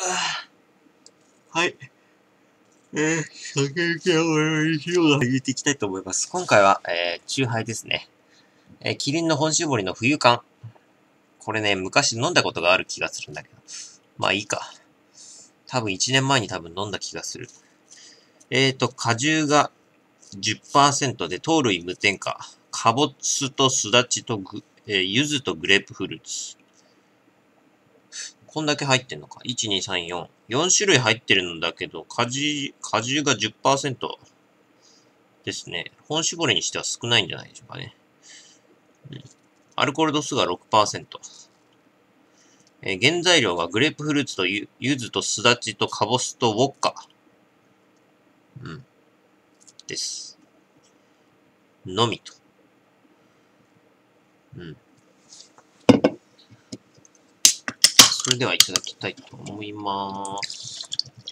はい。酒を入れていきたいと思います。今回は、チューハイですね。キリンの本搾りの冬缶。これね、昔飲んだことがある気がするんだけど。まあいいか。多分1年前に飲んだ気がする。果汁が 10% で糖類無添加。かぼすとすだちと柚子とグレープフルーツ。こんだけ入ってんのか。1、2、3、4。4種類入ってるんだけど、果汁が 10% ですね。本搾りにしては少ないんじゃないでしょうかね。アルコール度数が 6%。原材料がグレープフルーツと柚子とすだちとかぼすとウォッカ。です。のみと。それではいただきたいと思います。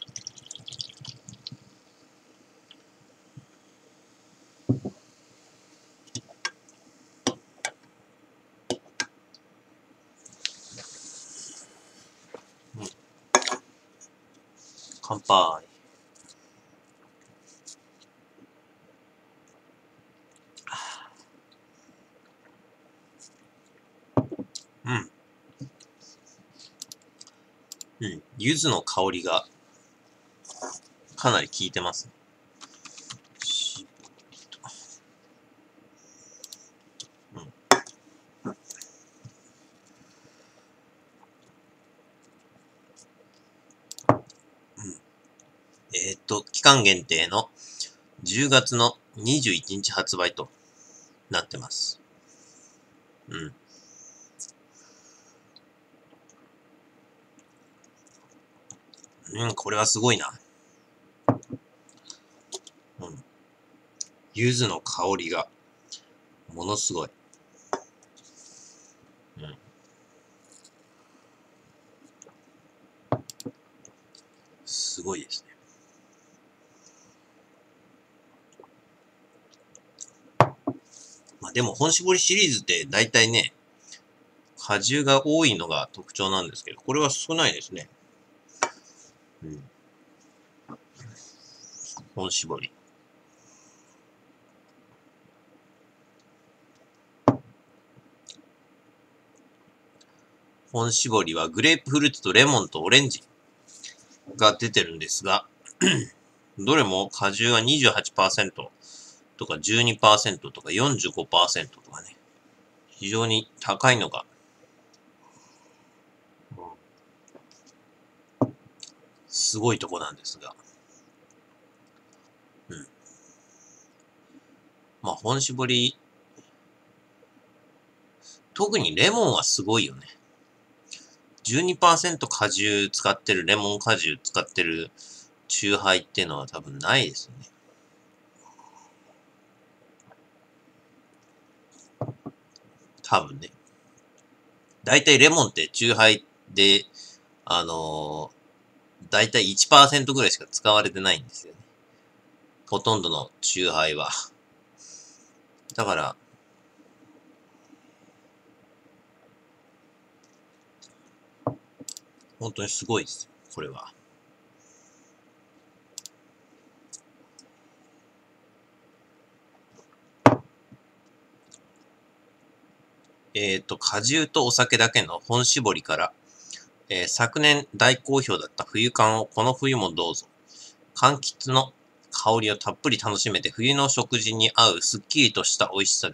乾杯。柚子の香りがかなり効いてますね。期間限定の10月の21日発売となってます。これはすごいな。柚子の香りがものすごい。すごいですね。まあでも本搾りシリーズって大体ね、果汁が多いのが特徴なんですけど、これは少ないですね。本搾り。本搾りはグレープフルーツとレモンとオレンジが出てるんですが、どれも果汁が 28% とか 12% とか 45% とかね、非常に高いのが、すごいとこなんですが。まあ本搾り、特にレモンはすごいよね。12% 果汁使ってる、レモン果汁使ってるチューハイっていうのは多分ないですよね。多分ね。だいたいレモンってチューハイで、だいたい 1% ぐらいしか使われてないんですよね。ほとんどのチューハイは。だから、本当にすごいですよ、これは。果汁とお酒だけの本搾りから、昨年大好評だった冬缶をこの冬もどうぞ。柑橘の香りをたっぷり楽しめて冬の食事に合うすっきりとした美味しさです。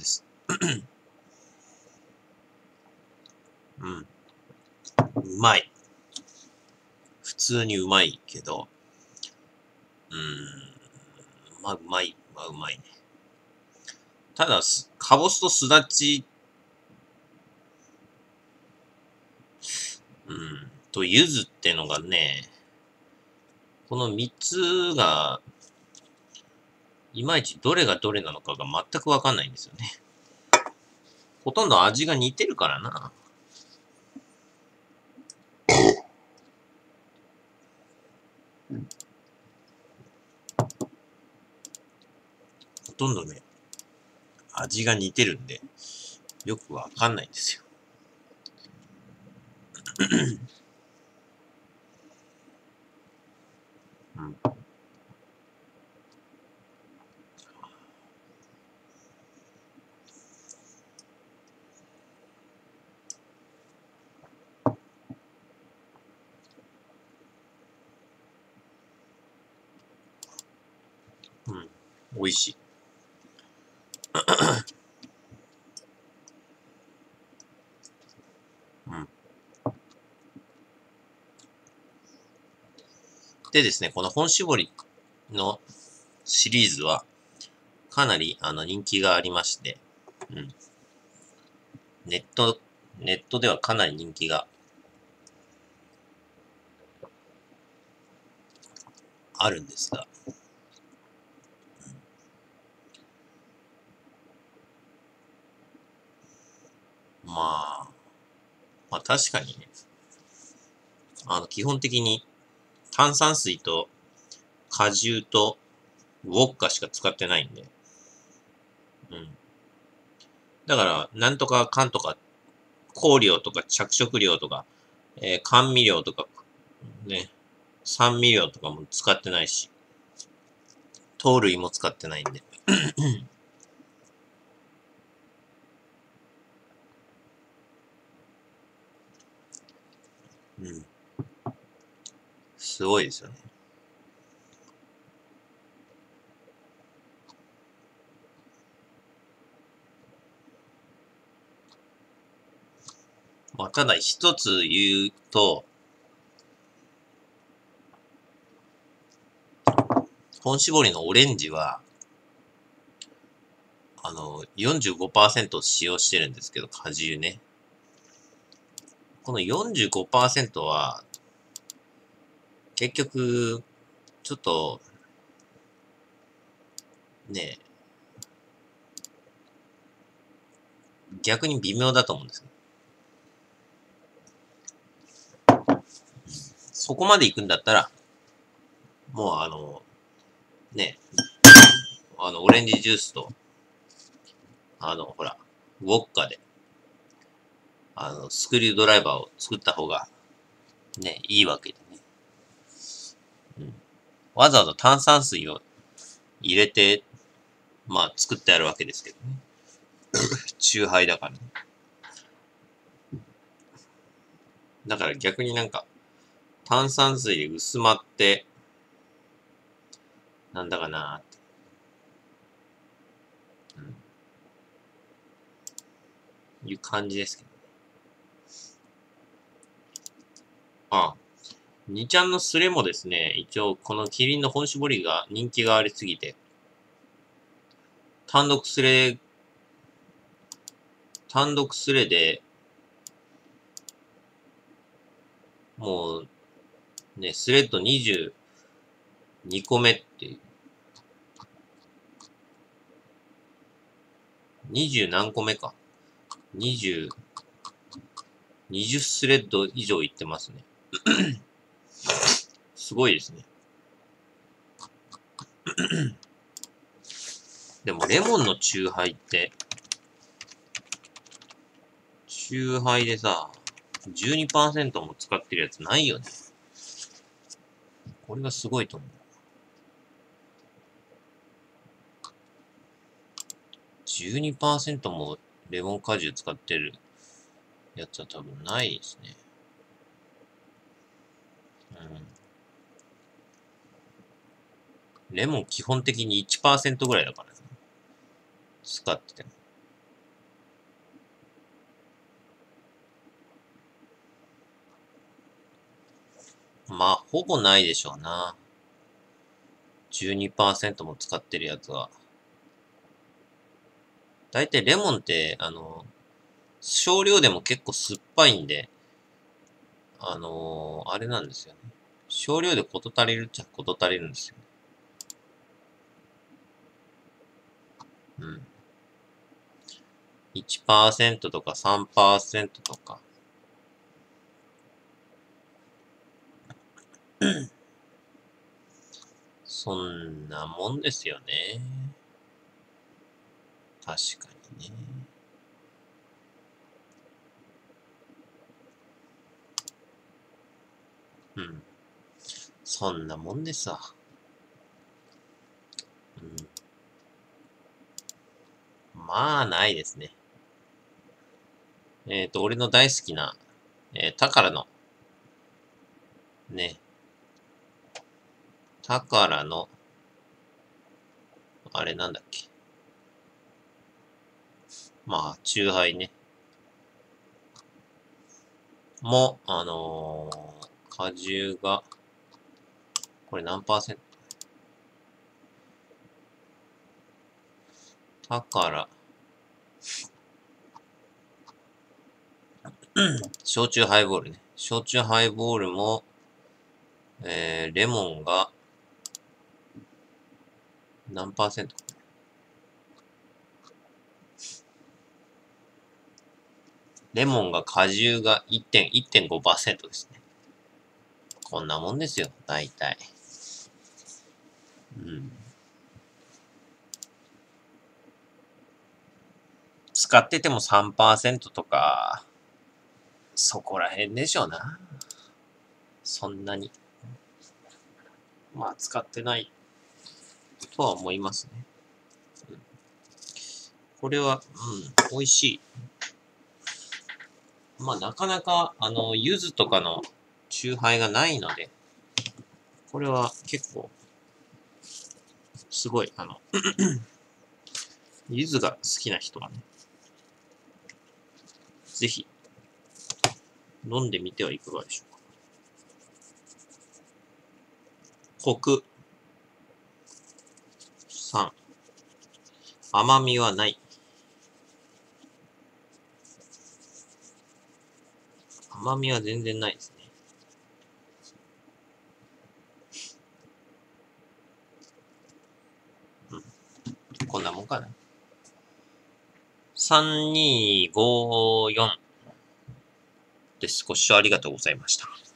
うまい。普通にうまいけど、まあうまい。まあうまいね。ただ、かぼすとすだち、と柚子ってのがね、この3つが、いまいちどれがどれなのかが全くわかんないんですよね。ほとんど味が似てるからな。ほとんどね、味が似てるんで、よくわかんないんですよ。 うん。うん。美味しい。うん。でですね、この本搾りのシリーズは、かなり人気がありまして、うん。ネット、ネットではかなり人気があるんですが、まあ、まあ確かにね、基本的に炭酸水と果汁とウォッカしか使ってないんで、うん。だから、なんとかかんとか、香料とか着色料とか、甘味料とか、ね、酸味料とかも使ってないし、糖類も使ってないんで。うん。すごいですよね。まあ、ただ一つ言うと、本搾りのオレンジは、45%使用してるんですけど、果汁ね。この45%は、結局、ちょっと、ね、逆に微妙だと思うんですよ。そこまで行くんだったら、もうね、オレンジジュースと、ほら、ウォッカで、スクリュードライバーを作った方が、ね、いいわけでね。うん。わざわざ炭酸水を入れて、まあ、作ってあるわけですけどね。チューハイだからね。だから逆になんか、炭酸水で薄まって、なんだかなーって。うん。いう感じですけど。ああ。2ちゃんのスレもですね、一応このキリンの本搾りが人気がありすぎて、単独スレ、単独スレで、もうね、スレッド22個目っていう、20何個目か。20、20スレッド以上いってますね。すごいですね。でもレモンのチューハイって、チューハイでさ、12%も使ってるやつないよね。これがすごいと思う。12%もレモン果汁使ってるやつは多分ないですね。うん。レモン基本的に1%ぐらいだからね。使ってても。まあ、ほぼないでしょうな。12%も使ってるやつは。だいたいレモンって、少量でも結構酸っぱいんで、あれなんですよね。少量で事足りるっちゃ事足りるんですよ。うん。1%とか3%とか。そんなもんですよね。確かにね。うん。 そんなもんですわ。まあ、ないですね。俺の大好きな、タカラの、ね、タカラの、あれなんだっけ。まあ、チューハイね。も、果汁が、これ何パーセント？タカラ、焼酎ハイボールね。焼酎ハイボールも、レモンが何パーセント？レモンが果汁が1.5% ですね。こんなもんですよ、大体。使ってても 3% とか、そこら辺でしょうな。そんなに。まあ、使ってないとは思いますね。これは、美味しい。まあ、なかなか、柚子とかのチューハイがないので、これは結構、すごい、柚子が好きな人はね、ぜひ、飲んでみてはいかがでしょうか。コク3、甘みはない。甘みは全然ないですね。こんなもんかな。3254です。ご視聴ありがとうございました。